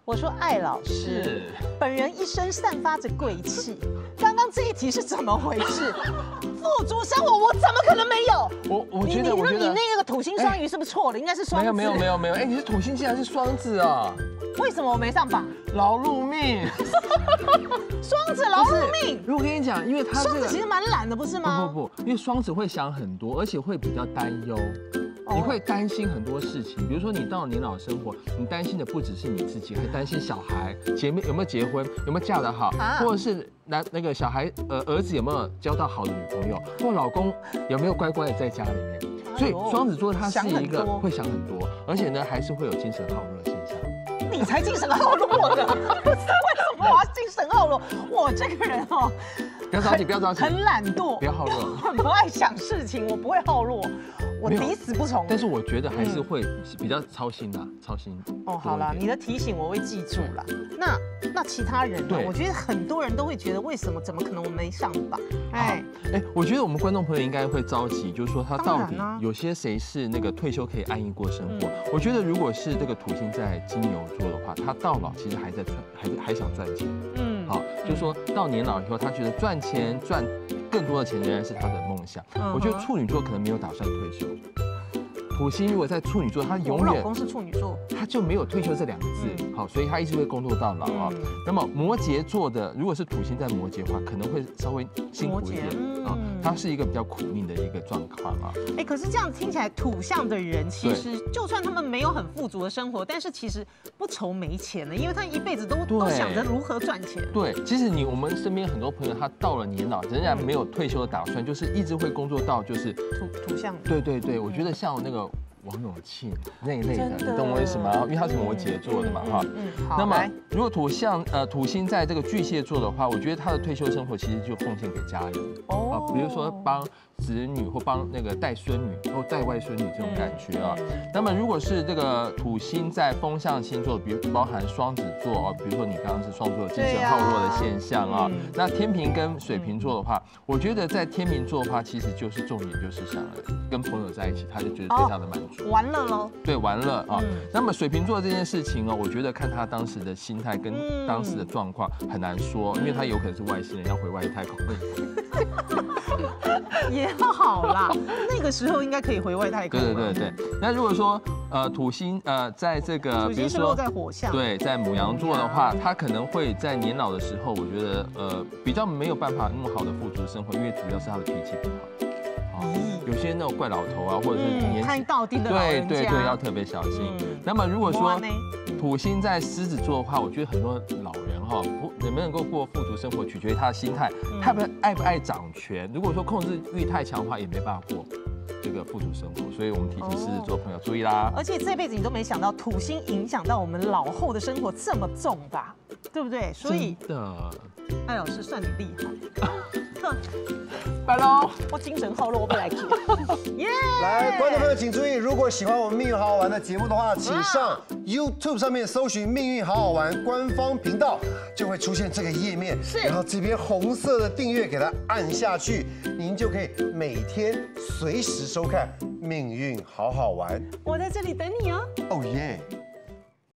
我说艾老师，本人一生散发着贵气。刚刚这一题是怎么回事？富足生活我怎么可能没有？ 我觉得你那个土星双鱼是不是错了？应该是双子。 没有，哎，你是土星竟然是双子啊？ 为什么我没上榜？ 劳碌命。 双子劳碌命。 如果跟你讲，因为他双子其实蛮懒的，不是吗？ 不，因为双子会想很多，而且会比较担忧。你会担心很多事情，比如说你到了年老生活，你担心的不只是你自己，还担心小孩有没有结婚，有没有嫁得好，或者是那个小孩儿子有没有交到好的女朋友，或老公有没有乖乖的在家里面。所以双子座他是一个会想很多，而且呢还是会有精神耗弱现象。 你才精神耗弱的，不是为什么我要精神耗弱？我这个人哦， 不要着急，不要着急， 很懒惰， 不要耗弱， 很不爱想事情，我不会耗弱。我抵死不从， 但是我觉得还是会比较操心的，操心。 哦，好了，你的提醒我会记住了。那其他人呢？我觉得很多人都会觉得，为什么？怎么可能我没上榜？ 我觉得我们观众朋友应该会着急，就是说他到底有些谁是那个退休可以安逸过生活？我觉得如果是这个土星在金牛座的话，他到老其实还想赚钱。好，就是说到年老以后，他觉得赚更多的钱仍然是他的梦想。我觉得处女座可能没有打算退休。土星如果在处女座，他永远我老公是处女座， 他就没有退休这2个字。好，所以他一直会工作到老啊。那么摩羯座的，如果是土星在摩羯的话，可能会稍微辛苦一点啊。他是一个比较苦命的一个状况啊。 可是这样听起来，土象的人其实就算他们没有很富足的生活，但是其实不愁没钱了，因为他一辈子都想着如何赚钱。对， 其实我们身边很多朋友，他到了年老仍然没有退休的打算，就是一直会工作到就是土象。 对，我觉得像那个王永庆那一类的，你懂我意思吗？因为他是摩羯座的嘛，哈。那么如果土星在这个巨蟹座的话，我觉得他的退休生活其实就奉献给家人啊，比如说帮子女或帮那个带孙女或带外孙女这种感觉啊。那么如果是这个土星在风象星座，比如包含双子座啊，比如说你刚刚是双子座精神耗弱的现象啊。那天秤跟水瓶座的话，我觉得在天秤座的话，其实就是重点就是想跟朋友在一起，他就觉得最大的满足。 玩乐喽？对， 玩乐啊。那么水瓶座这件事情哦，我觉得看他当时的心态跟当时的状况很难说，因为他有可能是外星人要回外太空。 也好啦，那个时候应该可以回外太空。 对。那如果说土星在这个土星是落在火象， 对，在牡羊座的话，他可能会在年老的时候，我觉得比较没有办法那么好的富足生活，因为主要是他的脾气不好。有些那种怪老头啊，或者是年纪太到底的老人家， 对，要特别小心。那么如果说土星在狮子座的话，我觉得很多老人能不能够过富足生活，取决于他的心态，他爱不爱掌权。如果说控制欲太强的话，也没办法过这个富足生活。所以我们提醒狮子座朋友注意啦。 而且这辈子你都没想到土星影响到我们老后的生活这么重吧？对不对？所以真的， 艾老师算你厉害。 拜喽！ 我精神耗弱，我不来听。 来，观众朋友请注意，如果喜欢我们《命运好好玩》的节目的话，请上 YouTube 上面搜寻“命运好好玩”官方频道，就会出现这个页面。然后这边红色的订阅给它按下去，您就可以每天随时收看《命运好好玩》。 我在这里等你哦。 哦耶！